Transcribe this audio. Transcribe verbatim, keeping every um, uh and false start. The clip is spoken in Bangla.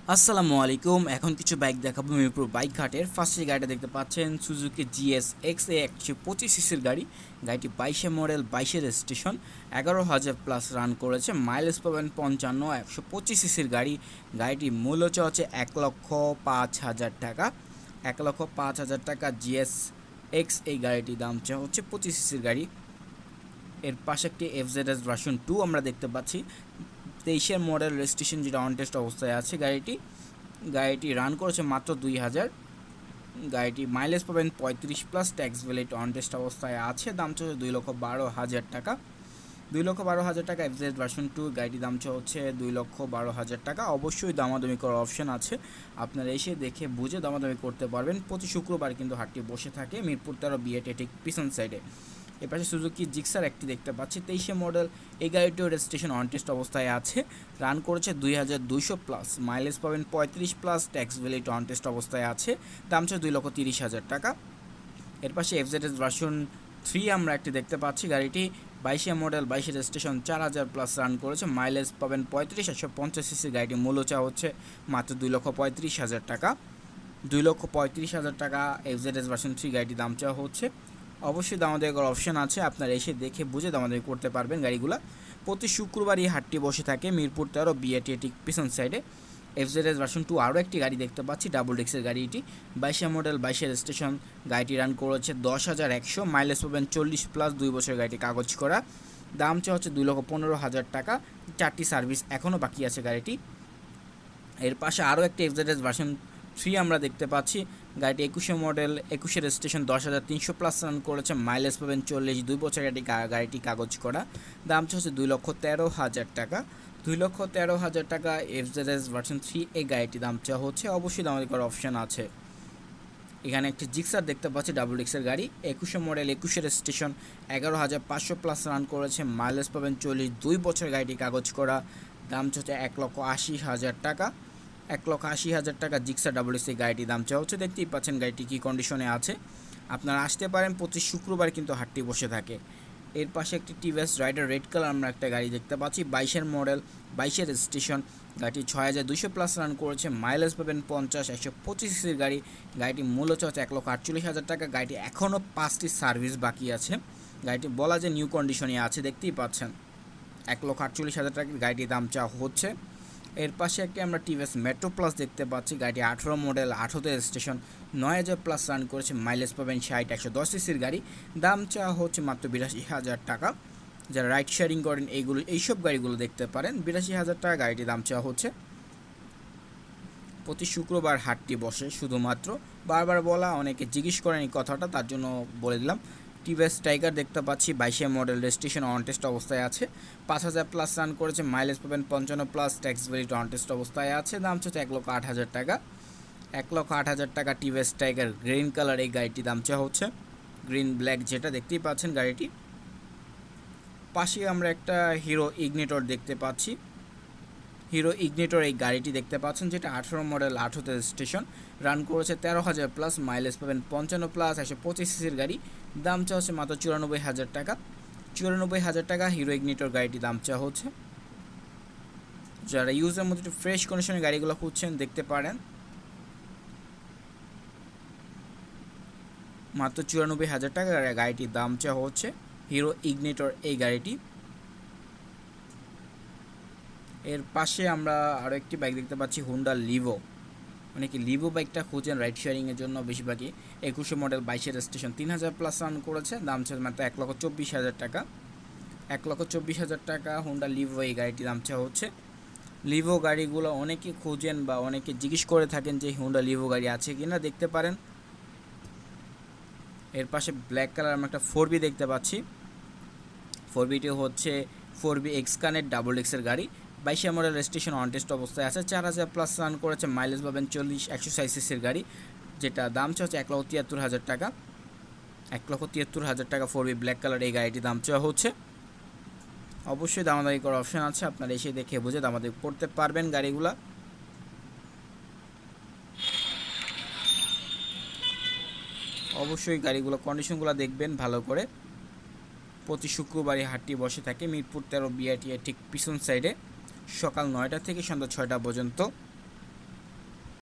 আসসালামু আলাইকুম। এখন কিছু বাইক দেখাবো মিরপুর বাইক ঘাটের। ফার্স্টে গাড়িটা দেখতে পাচ্ছেন সুজুকি জিএস এক্স এ একশো পঁচিশ সিসির গাড়ি। গাড়িটি বাইশে মডেল, বাইশে রেজিস্ট্রেশন, এগারো হাজার প্লাস রান করেছে, মাইলেজ পাবেন পঞ্চান্ন। একশো পঁচিশ সিসির গাড়ি। গাড়িটির মূল্য হচ্ছে এক লক্ষ পাঁচ হাজার টাকা। এক লক্ষ পাঁচ হাজার টাকা জিএস এক্স এই গাড়িটির দাম হচ্ছে পঁচিশ সিসির গাড়ি। এর পাশে একটি এফজেডএস ভার্সন টু আমরা দেখতে পাচ্ছি, তেইশের মডেল, রেজিস্ট্রেশন যেটা অন টেস্ট অবস্থায় আছে। গাড়িটি গাড়িটি রান করেছে মাত্র দুই হাজার। গাড়িটি মাইলেজ পাবেন পঁয়ত্রিশ plus, tax valid on test অবস্থায় আছে। দাম চলছে দুই লক্ষ বারো হাজার টাকা। দুই লক্ষ বারো হাজার টাকা এফজেড ভার্সন টু গাড়িটির দাম হচ্ছে দুই লক্ষ বারো হাজার টাকা। অবশ্যই দামাদামি করার অপশন আছে, আপনারা এসে দেখে বুঝে দামাদামি করতে পারবেন। প্রতি শুক্রবার কিন্তু হাটটি বসে থাকে মিরপুর তেরো বিআরটি ঠিক পিছন সাইডে। এপাশে সুজুকি জিক্সার একটি দেখতে পাচ্ছি, তেইশে মডেল। এই গাড়িটিও রেজিস্ট্রেশন অন টেস্ট অবস্থায় আছে, রান করেছে দুই হাজার দুইশো প্লাস, মাইলেজ পাবেন পঁয়ত্রিশ plus, tax valid on test অবস্থায় আছে। দাম হচ্ছে দুই লক্ষ তিরিশ হাজার টাকা। এর পাশে এফজেডএস ভার্সন থ্রি আমরা একটি দেখতে পাচ্ছি, গাড়িটি বাইশে মডেল, বাইশে রেজিস্ট্রেশন, চার হাজার প্লাস রান করেছে, মাইলেজ পাবেন পঁয়ত্রিশ। একশো পঞ্চাশ সিসি গাড়িটি মূল্য চা হচ্ছে মাত্র দুই লক্ষ পঁয়ত্রিশ হাজার টাকা। দুই লক্ষ পঁয়ত্রিশ হাজার টাকা এফজেডএস ভার্সন থ্রি গাড়িটির দাম চাওয়া হচ্ছে। অবশ্যই দামাদামি করার অপশন আছে, আপনারা এসে দেখে বুঝে দামাদামি করতে পারবেন গাড়িগুলো। প্রতি শুক্রবার এই হাটটি বসে থাকে মিরপুর তেরো বিআরটি ঠিক পিছন সাইডে। এফজেডএস ভার্সন টু আরও একটি গাড়ি দেখতে পাচ্ছি, ডাবল ডিক্সের গাড়ি। এটি বাইশে মডেল, বাইশে রেজিস্ট্রেশন, গাড়িটি রান করেছে দশ হাজার একশো, মাইলেজ পাবেন চল্লিশ প্লাস, দুই বছর গাড়িটি কাগজ করা। দাম চা হচ্ছে দুই লক্ষ পনেরো হাজার টাকা। চারটি সার্ভিস এখনও বাকি আছে গাড়িটি। এর পাশে আরও একটি এফজেডএস ভার্সন থ্রি আমরা দেখতে পাচ্ছি, গাড়িটি একুশে মডেল, একুশে রেজিস্ট্রেশন, দশ হাজার তিনশো প্লাস রান করেছে, মাইলেজ পাবেন চল্লিশ, দুই বছর গাড়িটি গাড়িটি কাগজ করা। দাম হচ্ছে দুই লক্ষ তেরো হাজার টাকা। দুই লক্ষ তেরো হাজার টাকা এফজেডএস ভার্সন থ্রি এই গাড়িটি দাম চাওয়া হচ্ছে। অবশ্যই দাম করার অপশান আছে। এখানে একটি জিক্সার দেখতে পাচ্ছি, ডাবল ডিক্সের গাড়ি, একুশে মডেল, একুশে রেজিস্ট্রেশন, এগারো হাজার পাঁচশো প্লাস রান করেছে, মাইলেজ পাবেন চল্লিশ, দুই বছর গাড়িটি কাগজ করা। দাম হচ্ছে এক লক্ষ আশি হাজার টাকা। এক লক্ষ আশি হাজার টাকা জিক্সার ডাবল ডিক্স এই গাড়িটির দাম চাওয়া হচ্ছে। দেখতেই পাচ্ছেন গাড়িটি কী কন্ডিশনে আছে। আপনারা আসতে পারেন, প্রতি শুক্রবার কিন্তু হাটটি বসে থাকে। এর পাশে একটি টিভিএস রাইডার রেড কালার আমরা একটা গাড়ি দেখতে পাচ্ছি, বাইশের মডেল, বাইশের রেজিস্ট্রেশন, গাড়িটি ছয় হাজার দুইশো প্লাস রান করেছে, মাইলেজ পাবেন পঞ্চাশ। একশো পঁচিশ সিসির গাড়ি। গাড়িটি মূল্য হচ্ছে এক লক্ষ আটচল্লিশ হাজার টাকা। গাড়িটি এখনও পাঁচটি সার্ভিস বাকি আছে। গাড়িটি বলা যে নিউ কন্ডিশনে আছে, দেখতেই পাচ্ছেন। এক লক্ষ আটচল্লিশ হাজার টাকার গাড়িটির দাম চাওয়া হচ্ছে। এর পাশে একটি আমরা টিভিএস মেট্রো প্লাস দেখতে পাচ্ছি, গাড়িটি আঠেরো মডেল, আঠেরোতে রেজিস্ট্রেশন, নয় হাজার প্লাস রান করেছে, মাইলেজ পাবেন ষাট। একশো দশ সিসির গাড়ি। দাম চাওয়া হচ্ছে মাত্র বিরাশি হাজার টাকা। যারা রাইড শেয়ারিং করেন এইগুলো এইসব গাড়িগুলো দেখতে পারেন। বিরাশি হাজার টাকা গাড়িটির দাম চাওয়া হচ্ছে। প্রতি শুক্রবার হাটটি বসে শুধুমাত্র, বারবার বলা, অনেকে জিজ্ঞেস করেন এই কথাটা, তার জন্য বলে দিলাম। টিভিএস টাইগার দেখতে পাচ্ছি, বাইশে মডেল, রেজিস্ট্রেশন অন টেস্ট অবস্থায় আছে, পাঁচ হাজার প্লাস রান করেছে, মাইলেজ পাবেন পঞ্চান্ন plus, tax valid on test অবস্থায় আছে। দাম হচ্ছে এক লক্ষ আট হাজার টাকা। এক লক্ষ আট হাজার টাকা টিভিএস টাইগার গ্রিন কালার এই গাড়িটির দাম চাওয়া হচ্ছে। গ্রিন ব্ল্যাক যেটা দেখতেই পাচ্ছেন গাড়িটি। পাশে আমরা একটা হিরো ইগনিটর দেখতে পাচ্ছি, হিরো ইগনিটর এই গাড়িটি দেখতে পাচ্ছেন, যেটা আঠেরো মডেল, আঠেরোতে রেজিস্ট্রেশন, রান করেছে তেরো হাজার প্লাস, মাইলেজ পাবেন পঞ্চান্ন প্লাস, একশো পঁচিশ সিসির গাড়ি। দাম চাওয়া হচ্ছে মাত্র চুরানব্বই হাজার টাকা। চুরানব্বই হাজার টাকা হিরো ইগনিটর গাড়িটি দাম চাওয়া হচ্ছে। যারা ইউজের মধ্যে একটু ফ্রেশ কন্ডিশনের গাড়িগুলো খুঁজছেন দেখতে পারেন। মাত্র চুরানব্বই হাজার টাকা গাড়িটির দাম চাওয়া হচ্ছে, হিরো ইগনিটর এই গাড়িটি। এর পাশে আমরা আরও একটি বাইক দেখতে পাচ্ছি, হুন্ডা লিভো। অনেকে লিভো বাইকটা খুঁজেন রাইড শেয়ারিংয়ের জন্য বেশিরভাগই। একুশে মডেল, বাইশের রেজিস্ট্রেশন, তিন হাজার প্লাস রান করেছে, দাম চাওয়া মাত্র এক লক্ষ চব্বিশ হাজার টাকা। এক লক্ষ চব্বিশ হাজার টাকা হুন্ডা লিভো এই গাড়িটির দাম চাওয়া হচ্ছে। লিভো গাড়িগুলো অনেকে খুঁজেন বা অনেকে জিজ্ঞেস করে থাকেন যে হুন্ডা লিভো গাড়ি আছে কিনা, দেখতে পারেন। এর পাশে ব্ল্যাক কালার আমরা একটা ফোর বি দেখতে পাচ্ছি। ফোর বিটি হচ্ছে four B X connect double এক্সের গাড়ি, বাইশে মডেল, রেজিস্ট্রেশন অন টেস্ট অবস্থায় আছে, চার হাজার প্লাস রান করেছে, মাইলেজ পাবেন চল্লিশ। একশো ষাট সিসির গাড়ি, যেটা দাম হচ্ছে এক লক্ষ তিয়াত্তর হাজার টাকা। এক লক্ষ তিয়াত্তর হাজার টাকা ফোর বি ব্ল্যাক কালার এই গাড়িটির দাম চাওয়া হচ্ছে। অবশ্যই দামাদামি করার অপশান আছে, আপনারা এসে দেখে বুঝে দামাদামি করতে পারবেন গাড়িগুলা। অবশ্যই গাড়িগুলো কন্ডিশনগুলো দেখবেন ভালো করে। প্রতি শুক্রবারই হাটটি বসে থাকে মিরপুর তেরো বিআরটি ঠিক পিছন সাইডে, সকাল নয়টা থেকে সন্ধ্যা ছয়টা পর্যন্ত।